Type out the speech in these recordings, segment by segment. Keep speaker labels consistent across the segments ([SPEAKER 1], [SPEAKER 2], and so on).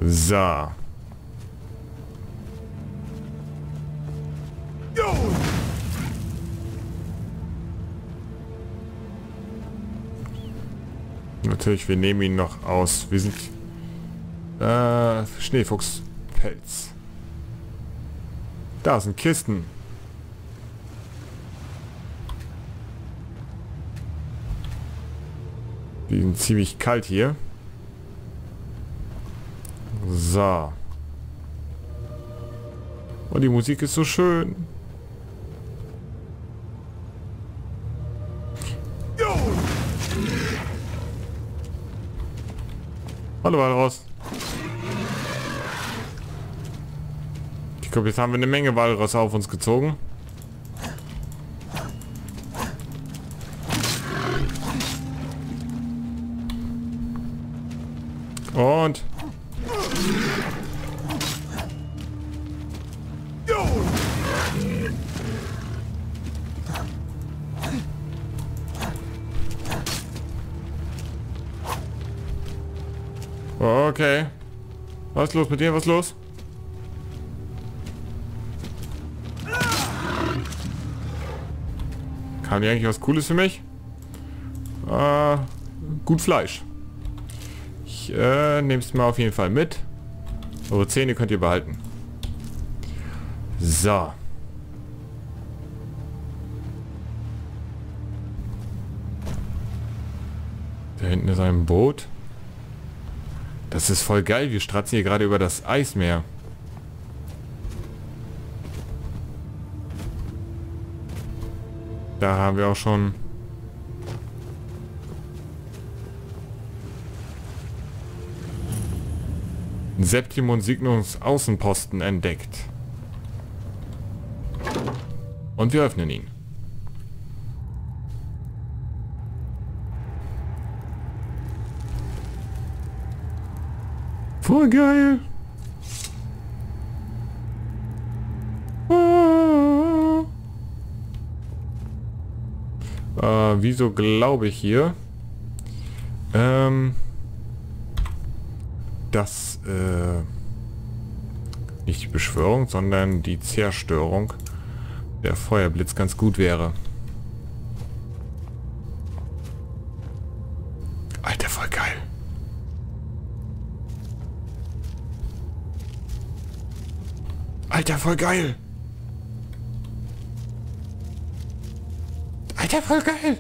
[SPEAKER 1] So. Natürlich, wir nehmen ihn noch aus. Wir sind Schneefuchspelz. Da sind Kisten. Die sind ziemlich kalt hier. So. Und die Musik ist so schön. Hallo Walross. Ich glaube, jetzt haben wir eine Menge Walross auf uns gezogen. Und okay. Was ist los mit dir? Was ist los? Kam hier eigentlich was Cooles für mich? Gut Fleisch. Ich nehme es mal auf jeden Fall mit. Eure Zähne könnt ihr behalten. So. Da hinten ist ein Boot. Das ist voll geil. Wir stratzen hier gerade über das Eismeer. Da haben wir auch schon Septimum Signus Außenposten entdeckt. Und wir öffnen ihn. Voll geil. Wieso glaube ich hier, dass nicht die Beschwörung, sondern die Zerstörung der Feuerblitz ganz gut wäre. Alter, voll geil. Alter, voll geil. Alter, voll geil.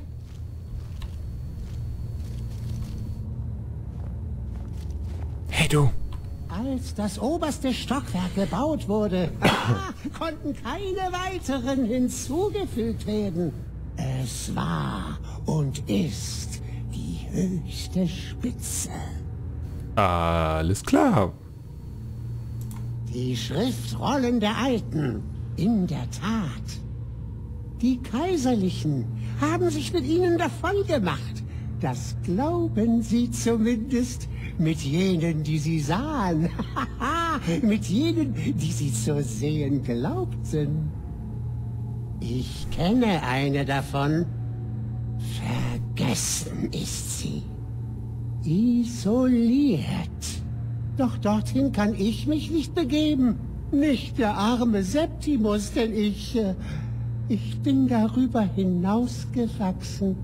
[SPEAKER 1] Hey, du.
[SPEAKER 2] Als das oberste Stockwerk gebaut wurde, konnten keine weiteren hinzugefügt werden. Es war und ist die höchste Spitze.
[SPEAKER 1] Alles klar.
[SPEAKER 2] Die Schriftrollen der Alten, in der Tat. Die Kaiserlichen haben sich mit ihnen davongemacht. Das glauben sie zumindest. Mit jenen, die sie sahen. Mit jenen, die sie zu sehen glaubten. Ich kenne eine davon. Vergessen ist sie. Isoliert. Doch dorthin kann ich mich nicht begeben. Nicht der arme Septimus, denn ich bin darüber hinausgewachsen.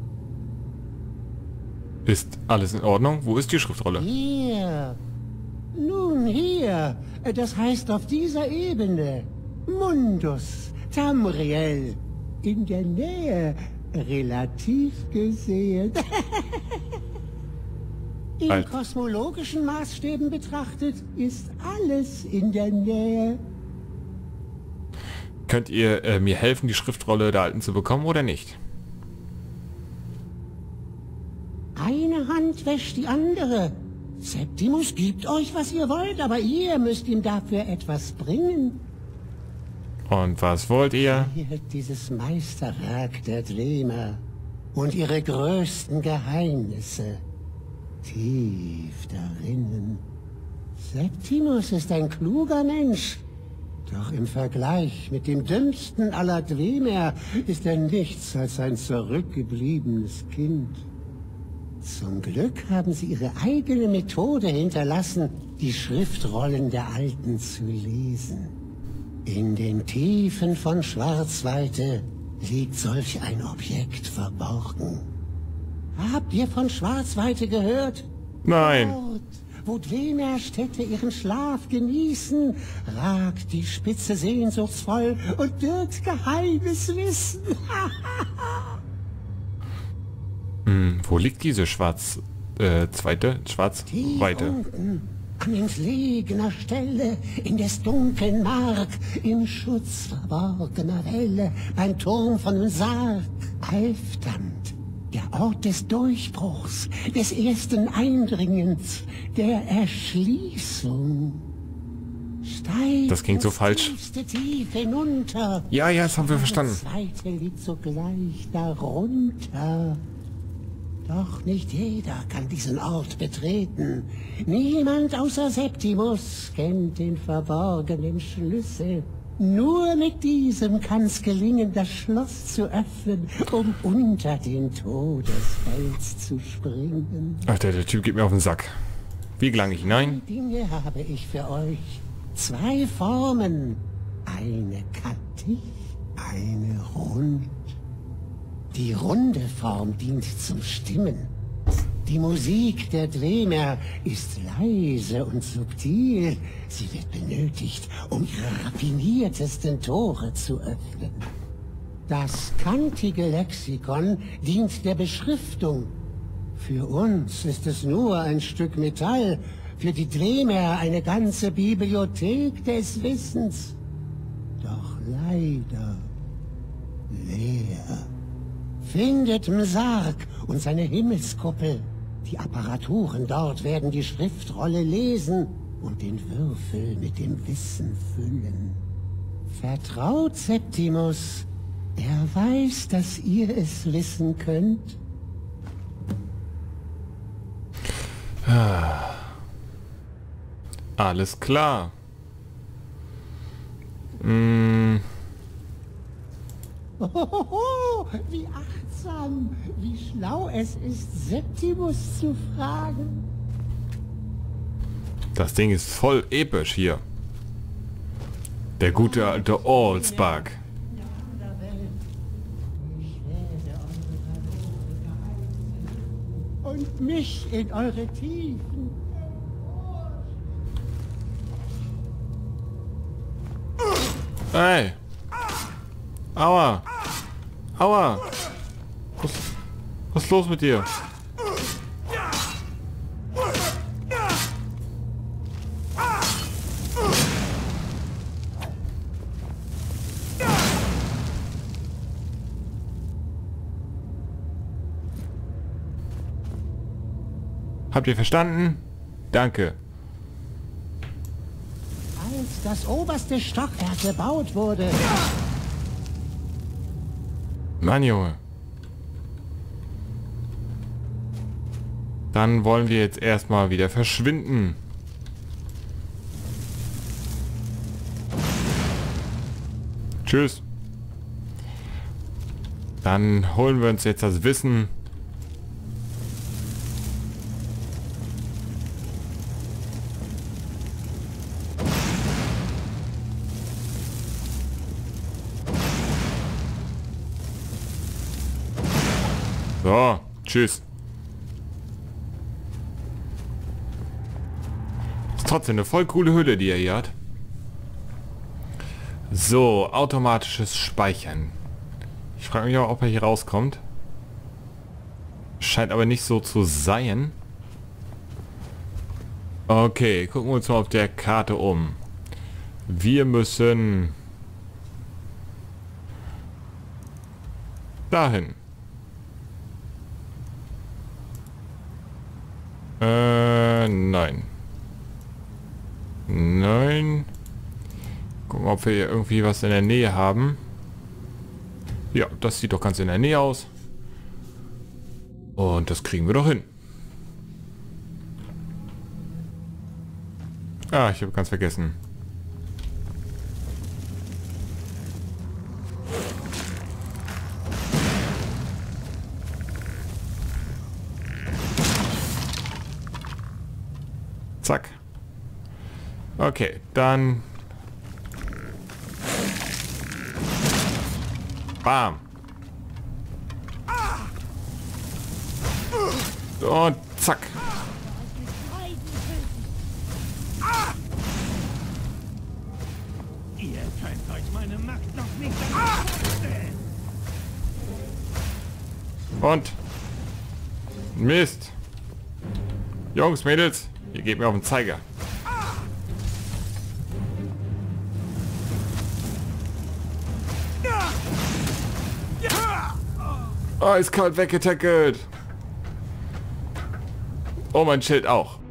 [SPEAKER 1] Ist alles in Ordnung? Wo ist die Schriftrolle?
[SPEAKER 2] Hier. Nun hier. Das heißt auf dieser Ebene. Mundus, Tamriel. In der Nähe. Relativ gesehen. In kosmologischen Maßstäben betrachtet ist alles in der Nähe.
[SPEAKER 1] Könnt ihr mir helfen, die Schriftrolle der Alten zu bekommen oder nicht?
[SPEAKER 2] Eine Hand wäscht die andere. Septimus gibt euch, was ihr wollt, aber ihr müsst ihm dafür etwas bringen.
[SPEAKER 1] Und was wollt ihr?
[SPEAKER 2] Dieses Meisterwerk der Dwemer und ihre größten Geheimnisse. Tief darinnen. Septimus ist ein kluger Mensch. Doch im Vergleich mit dem dümmsten aller Dwemer ist er nichts als ein zurückgebliebenes Kind. Zum Glück haben sie ihre eigene Methode hinterlassen, die Schriftrollen der Alten zu lesen. In den Tiefen von Schwarzweite liegt solch ein Objekt verborgen. Habt ihr von Schwarzweite gehört?
[SPEAKER 1] Nein.
[SPEAKER 2] Dort, wo Dwemer-Städte ihren Schlaf genießen, ragt die Spitze sehnsuchtsvoll und birgt geheimes Wissen.
[SPEAKER 1] Wo liegt diese Schwarzweite?
[SPEAKER 2] Unten, an entlegener Stelle, in des dunkeln Mark, im Schutz verborgener Welle, beim Turm von dem Sarg, Halfdammt, der Ort des Durchbruchs, des ersten Eindringens, der Erschließung. Steigt
[SPEAKER 1] Das klingt so falsch.
[SPEAKER 2] tief hinunter.
[SPEAKER 1] Ja, das haben wir verstanden.
[SPEAKER 2] Das zweite liegt sogleich darunter. Doch nicht jeder kann diesen Ort betreten. Niemand außer Septimus kennt den verborgenen Schlüssel. Nur mit diesem kann's gelingen, das Schloss zu öffnen, um unter den Todesfels zu springen.
[SPEAKER 1] Ach, der Typ geht mir auf den Sack. Wie gelange ich hinein?
[SPEAKER 2] Dinge habe ich für euch. 2 Formen. Eine kantig, eine rund. Die runde Form dient zum Stimmen. Die Musik der Dwemer ist leise und subtil. Sie wird benötigt, um ihre raffiniertesten Tore zu öffnen. Das kantige Lexikon dient der Beschriftung. Für uns ist es nur ein Stück Metall, für die Dwemer eine ganze Bibliothek des Wissens. Doch leider leer. Findet Msark und seine Himmelskuppel. Die Apparaturen dort werden die Schriftrolle lesen und den Würfel mit dem Wissen füllen. Vertraut Septimus. Er weiß, dass ihr es wissen könnt.
[SPEAKER 1] Alles klar.
[SPEAKER 2] Hohoho, wie achtsam, wie schlau es ist, Septimus zu fragen.
[SPEAKER 1] Das Ding ist voll episch hier. Der gute alte Allspark.
[SPEAKER 2] Ich werde eure Verlore geheim und mich in eure Tiefen.
[SPEAKER 1] Hey. Aua. Aua. Was ist los mit dir? Habt ihr verstanden? Danke.
[SPEAKER 2] Als das oberste Stockwerk gebaut wurde,
[SPEAKER 1] Mann, Junge. Dann wollen wir jetzt erstmal wieder verschwinden. Tschüss. Dann holen wir uns jetzt das Wissen. So, tschüss. Ist trotzdem eine voll coole Hülle, die er hier hat. So, automatisches Speichern. Ich frage mich auch, ob er hier rauskommt. Scheint aber nicht so zu sein. Okay, gucken wir uns mal auf der Karte um. Wir müssen dahin. Nein. Nein. Gucken, ob wir hier irgendwie was in der Nähe haben. Ja, das sieht doch ganz in der Nähe aus. Und das kriegen wir doch hin. Ah, ich habe ganz vergessen. Zack. Okay, dann... Bam. Und zack.
[SPEAKER 3] Ihr könnt euch meine Macht noch nicht vorstellen.
[SPEAKER 1] Und... Mist. Jungs, Mädels, ihr gebt mir auf den Zeiger. Eiskalt weggetackelt. Oh, mein Schild auch.